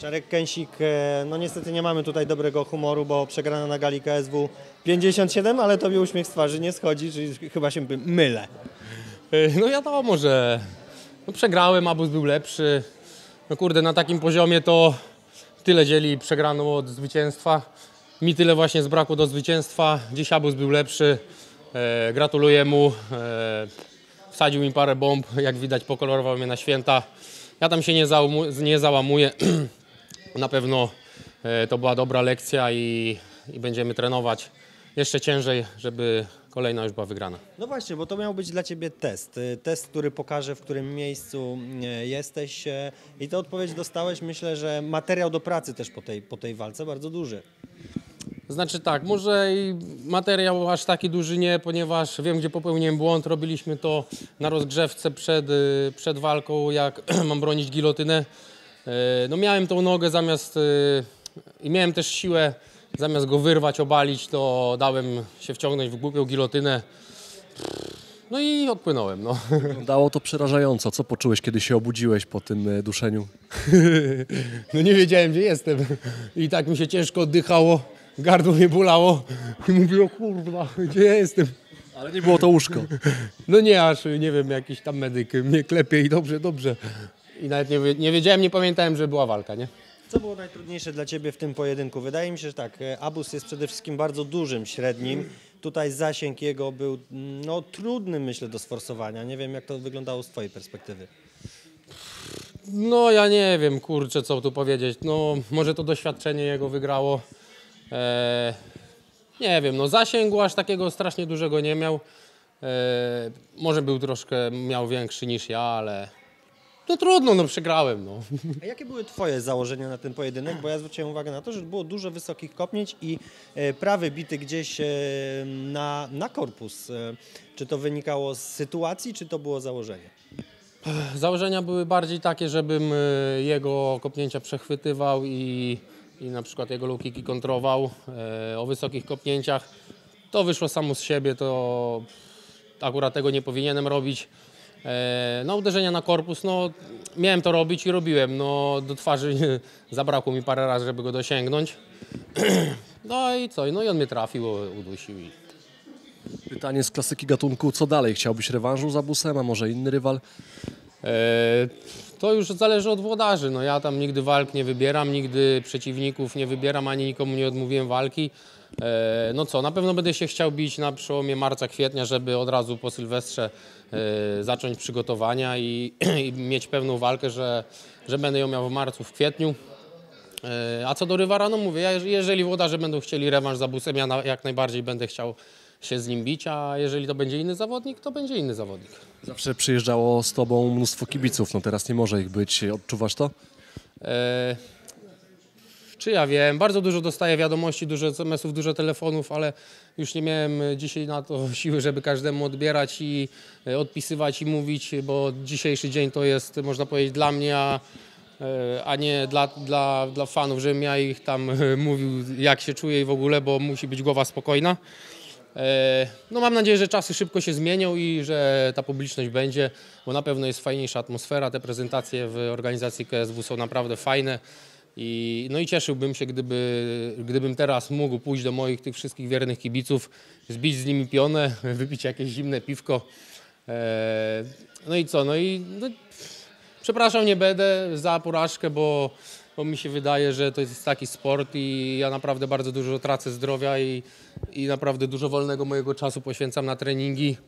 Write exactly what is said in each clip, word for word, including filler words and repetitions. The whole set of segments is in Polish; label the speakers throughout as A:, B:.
A: Czarek Kęsik, e, no niestety nie mamy tutaj dobrego humoru, bo przegrana na gali K S W pięćdziesiąt siedem, ale tobie uśmiech z twarzy nie schodzi, czyli chyba się by- mylę.
B: No wiadomo, że no przegrałem, Abus był lepszy. No kurde, na takim poziomie to tyle dzieli przegraną od zwycięstwa. Mi tyle właśnie zbrakło do zwycięstwa. Dziś Abus był lepszy. E, gratuluję mu. E, wsadził mi parę bomb, jak widać pokolorował mnie na święta. Ja tam się nie, załamu- nie załamuję. Na pewno e, to była dobra lekcja i, i będziemy trenować jeszcze ciężej, żeby kolejna już była wygrana.
A: No właśnie, bo to miał być dla ciebie test. y, Test, który pokaże, w którym miejscu e, jesteś e, i tę odpowiedź dostałeś. Myślę, że materiał do pracy też po tej, po tej walce bardzo duży.
B: Znaczy tak, może i materiał aż taki duży nie, ponieważ wiem, gdzie popełniłem błąd. Robiliśmy to na rozgrzewce przed, y, przed walką, jak mam bronić gilotynę. Y, No miałem tą nogę zamiast y, i miałem też siłę, zamiast go wyrwać, obalić, to dałem się wciągnąć w głupią gilotynę. No i odpłynąłem. No.
C: Wyglądało to przerażająco. Co poczułeś, kiedy się obudziłeś po tym e, duszeniu?
B: No nie wiedziałem, gdzie jestem. I tak mi się ciężko oddychało, gardło mnie bolało i mówię, o kurwa, gdzie ja jestem?
C: Ale nie było to łóżko.
B: No nie, aż nie wiem, jakiś tam medyk mnie klepie i dobrze, dobrze. I nawet nie, wie- nie wiedziałem, nie pamiętałem, że była walka, nie?
A: Co było najtrudniejsze dla ciebie w tym pojedynku? Wydaje mi się, że tak, e, Abus jest przede wszystkim bardzo dużym, średnim. Tutaj zasięg jego był no, trudny, myślę, do sforsowania. Nie wiem, jak to wyglądało z twojej perspektywy.
B: No ja nie wiem, kurczę, co tu powiedzieć. No może to doświadczenie jego wygrało. Eee, nie wiem, no zasięgu aż takiego strasznie dużego nie miał. Eee, może był troszkę, miał większy niż ja, ale no trudno, no przegrałem, no.
A: A jakie były twoje założenia na ten pojedynek? Bo ja zwróciłem uwagę na to, że było dużo wysokich kopnięć i e, prawy bity gdzieś e, na, na korpus. E, czy to wynikało z sytuacji, czy to było założenie?
B: Założenia były bardziej takie, żebym y, jego kopnięcia przechwytywał i, i na przykład jego low kicki kontrował e, o wysokich kopnięciach. To wyszło samo z siebie, to akurat tego nie powinienem robić. E, no uderzenia na korpus, no miałem to robić i robiłem. No do twarzy zabrakło mi parę razy, żeby go dosięgnąć. No i co? No i on mnie trafił, udusił. I...
C: Pytanie z klasyki gatunku. Co dalej? Chciałbyś rewanżu z Abusem, a może inny rywal?
B: E, To już zależy od włodarzy. No ja tam nigdy walk nie wybieram, nigdy przeciwników nie wybieram, ani nikomu nie odmówiłem walki. E, No co, na pewno będę się chciał bić na przełomie marca, kwietnia, żeby od razu po Sylwestrze e, zacząć przygotowania i, i mieć pewną walkę, że, że będę ją miał w marcu, w kwietniu. E, A co do rywala, no mówię, ja, jeżeli włodarze będą chcieli rewanż z Abusem, ja na, jak najbardziej będę chciał się z nim bić, a jeżeli to będzie inny zawodnik, to będzie inny zawodnik.
C: Zawsze przyjeżdżało z tobą mnóstwo kibiców. No teraz nie może ich być. Odczuwasz to?
B: E, Czy ja wiem, bardzo dużo dostaję wiadomości, dużo es em esów, dużo telefonów, ale już nie miałem dzisiaj na to siły, żeby każdemu odbierać i e, odpisywać i mówić, bo dzisiejszy dzień to jest, można powiedzieć, dla mnie, a, e, a nie dla, dla, dla fanów, żebym ja ich tam e, mówił, jak się czuję i w ogóle, bo musi być głowa spokojna. E, No mam nadzieję, że czasy szybko się zmienią i że ta publiczność będzie, bo na pewno jest fajniejsza atmosfera, te prezentacje w organizacji K S W są naprawdę fajne. I, no i cieszyłbym się, gdyby, gdybym teraz mógł pójść do moich tych wszystkich wiernych kibiców, zbić z nimi pionę, wypić jakieś zimne piwko. E, No i co? No i no, przepraszam, nie będę za porażkę, bo, bo mi się wydaje, że to jest taki sport i ja naprawdę bardzo dużo tracę zdrowia i, i naprawdę dużo wolnego mojego czasu poświęcam na treningi.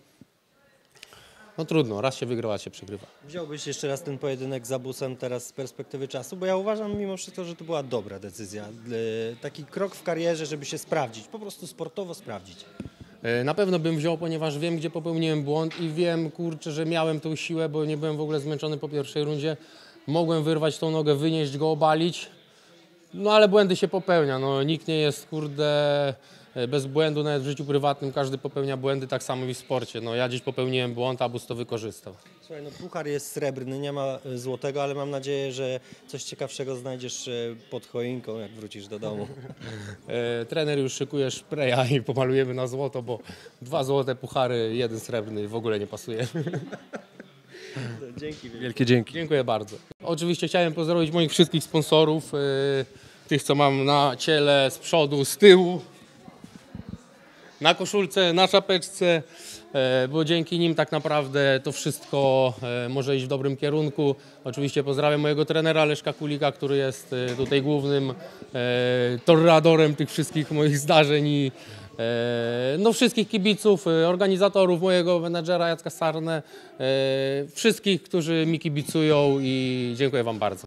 B: No trudno, raz się wygrywa, raz się przegrywa.
A: Wziąłbyś jeszcze raz ten pojedynek z Abusem teraz z perspektywy czasu? Bo ja uważam mimo wszystko, że to była dobra decyzja. E, Taki krok w karierze, żeby się sprawdzić, po prostu sportowo sprawdzić.
B: E, Na pewno bym wziął, ponieważ wiem, gdzie popełniłem błąd i wiem, kurczę, że miałem tą siłę, bo nie byłem w ogóle zmęczony po pierwszej rundzie. Mogłem wyrwać tą nogę, wynieść go, obalić. No ale błędy się popełnia. No, nikt nie jest, kurde, bez błędu, nawet w życiu prywatnym każdy popełnia błędy, tak samo i w sporcie. No, ja dziś popełniłem błąd, Abus to wykorzystał.
A: Słuchaj, no puchar jest srebrny, nie ma e, złotego, ale mam nadzieję, że coś ciekawszego znajdziesz e, pod choinką, jak wrócisz do domu.
B: E, trener już szykuje szpreja i pomalujemy na złoto, bo dwa złote puchary, jeden srebrny w ogóle nie pasuje.
A: Dzięki wielkie.
C: Wielkie dzięki.
B: Dziękuję bardzo. Oczywiście chciałem pozdrowić moich wszystkich sponsorów, y, tych co mam na ciele, z przodu, z tyłu, na koszulce, na czapeczce, e, bo dzięki nim tak naprawdę to wszystko e, może iść w dobrym kierunku. Oczywiście pozdrawiam mojego trenera Leszka Kulika, który jest e, tutaj głównym e, torradorem tych wszystkich moich zdarzeń i e, no, wszystkich kibiców, e, organizatorów, mojego menadżera Jacka Sarnę, e, wszystkich, którzy mi kibicują i dziękuję Wam bardzo.